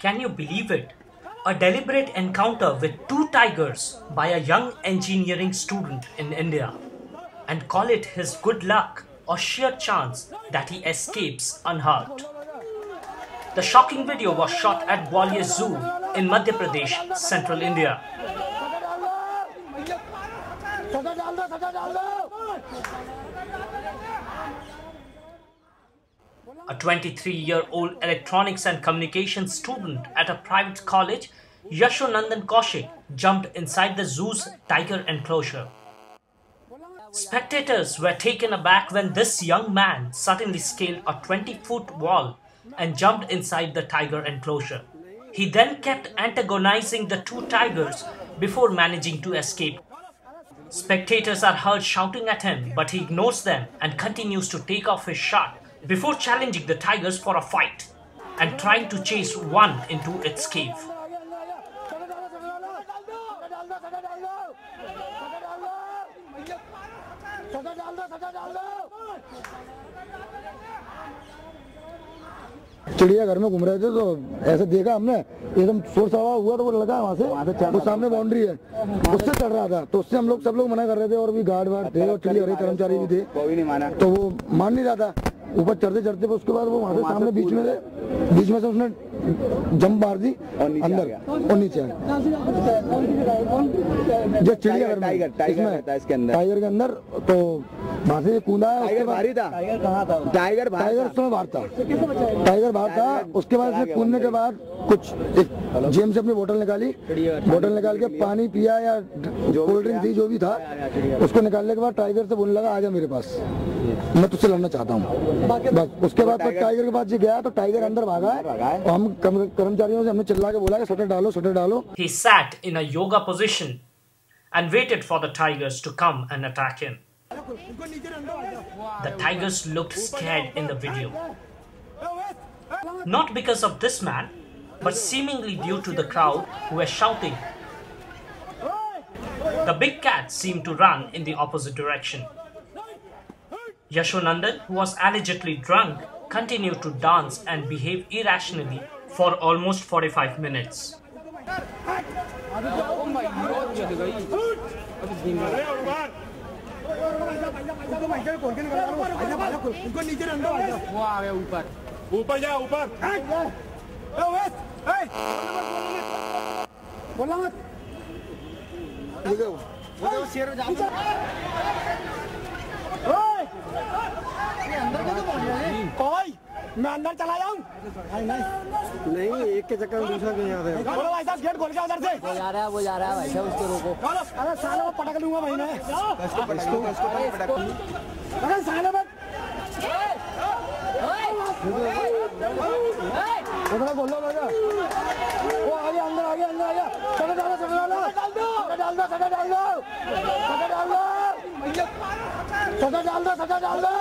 Can you believe it? A deliberate encounter with two tigers by a young engineering student in India. And call it his good luck or sheer chance that he escapes unhurt. The shocking video was shot at Gwalior Zoo in Madhya Pradesh, central India. A 23-year-old electronics and communications student at a private college, Yashonandan Kaushik, jumped inside the zoo's tiger enclosure. Spectators were taken aback when this young man suddenly scaled a 20-foot wall and jumped inside the tiger enclosure. He then kept antagonizing the two tigers before managing to escape. Spectators are heard shouting at him, but he ignores them and continues to take off his shirt before challenging the tigers for a fight and trying to chase one into its cave. चिड़ियाघर में घूम रहे थे तो ऐसे देखा हमने, एकदम शोर शराबा हुआ तो वो लगा वहाँ से वो सामने बाउंड्री है, उससे चढ़ रहा था तो उससे हम लोग सब लोग मना कर रहे थे और भी गार्ड वार्ड थे और चिड़ियाघर कर्मचारी भी थे, कोई नहीं माना तो वो मान नहीं रहा था। ऊपर चढ़ते चढ़ते उसके बाद वो वहाँ से सामने बीच में से उसने जंप मार दी अंदर और नीचे जो चिड़ियाघर टाइगर के अंदर तो वहाँ से कूदा है। टाइगर बाहर था। उसके बाद से कूदने के बाद कुछ जेब से अपनी बोतल निकाल के पानी पिया या कोल्ड ड्रिंक थी जो भी था, उसको निकालने के बाद टाइगर से बोलने लगा आजा मेरे पास, मैं तुझसे लड़ना चाहता हूँ। बस उसके बाद टाइगर के पास जी गया तो टाइगर अंदर भागा है और हम कर्मचारियों से हमने चिल्ला के बोला कि शटर डालो। He sat in a yoga position and waited for the tigers to come and attack him. The tigers looked scared in the video. Not because of this man, but seemingly due to the crowd who were shouting. The big cat seemed to run in the opposite direction. Yashonandan, who was allegedly drunk, continued to dance and behave irrationally for almost 45 minutes. मैं अंदर चला जाऊं? नहीं, एक के चक्कर में दूसरा कहीं आ रहा है। बोलो भाई साहब, गेट खोल के उधर से। वो जा रहा है भाई साहब, उसको रोको। अरे साले वो पटक लूंगा भाई मैं। इसको पटक। अरे साले मत। उधर बोलो भैया। वो आ गया अंदर आ गया। चलो डाल दो।